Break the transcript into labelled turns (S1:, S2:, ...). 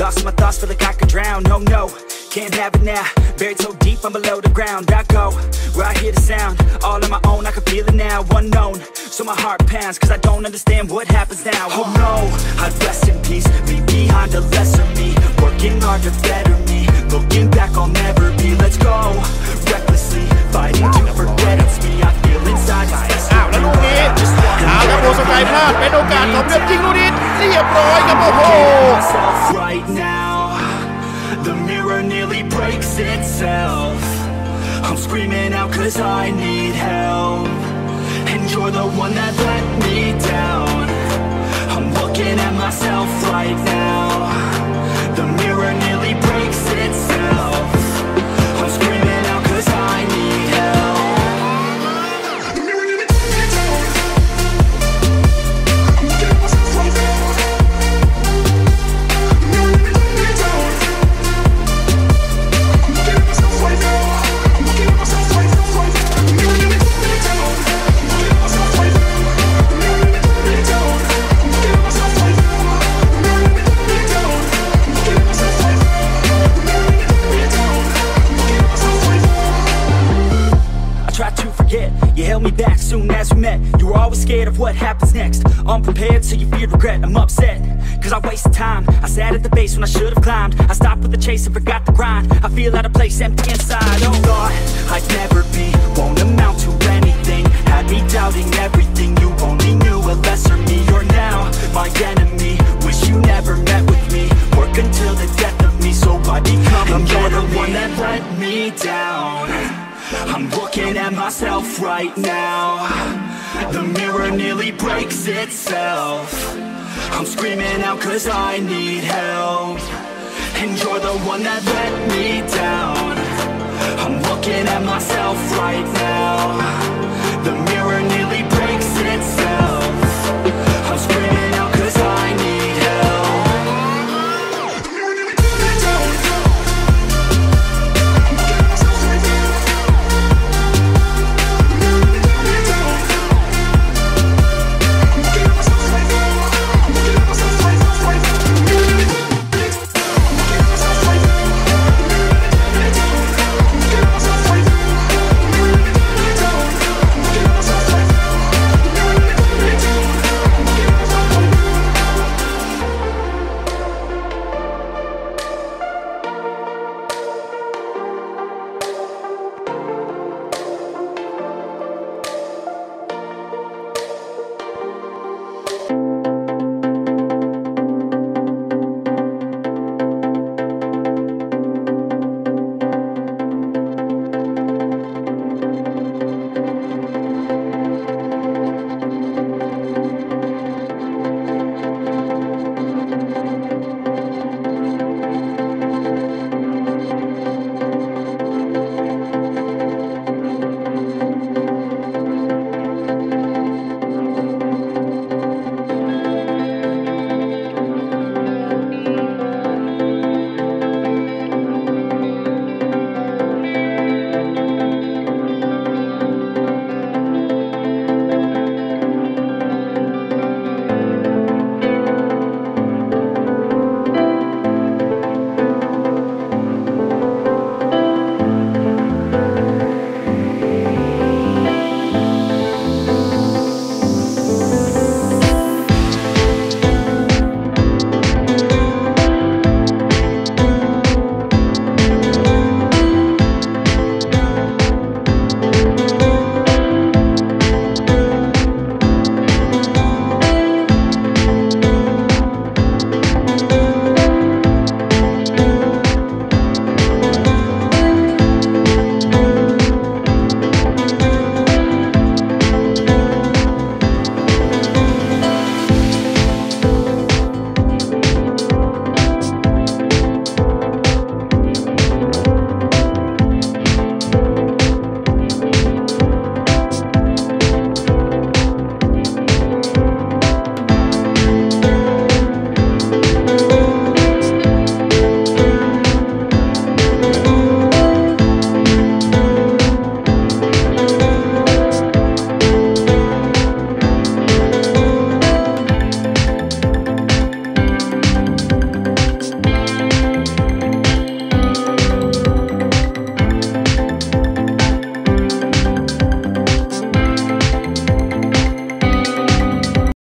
S1: Lost in my thoughts, feel like I could drown. No, no, can't have it now. Buried so deep, I'm below the ground. I go where I hear the sound, all on my own, I can feel it now. Unknown, so my heart pounds, cause I don't understand what happens now. Oh no, I'd rest in peace, leave behind a lesser me. Working hard to better me, looking back I'll never be. Let's go, recklessly, fighting to forget it's me. I feel inside it's best.
S2: แล้วลูกนี้เอาครับโบสกายพลาดเป็นโอกาสของเลือกยิงลูกนี้เรียบร้อยครับโอ้โห
S1: Right now, the mirror nearly breaks itself. I'm screaming out cause I need help, and you're the one that let me down. I'm looking at myself right now. The mirror nearly breaks itself. I'm screaming out cause I need help. The mirror nearly breaks itself. I'm looking at myself right now. The mirror nearly breaks itself. I'm looking at myself right now. I'm looking at myself right now. The mirror nearly breaks itself. I'm looking at myself right now. The mirror nearly breaks itself. I'm looking at myself right now. The mirror nearly breaks itself. I'm looking at myself right now. The mirror nearly breaks itself. I'm looking at myself right now. I tried to forget, you held me back soon as we met. You were always scared of what happens next. Unprepared, so you feared regret. I'm upset, cause I wasted time. I sat at the base when I should have climbed. I stopped with the chase and forgot the grind. I feel out of place, empty inside. Oh, thought I'd never be, won't amount to anything. Had me doubting everything. You only knew a lesser me. You're now my enemy. Wish you never met with me. Work until the death of me, so I become a better one that let me down. I'm looking at myself right now. The mirror nearly breaks itself. I'm screaming out cause I need help, and you're the one that let me down. I'm looking at myself right now.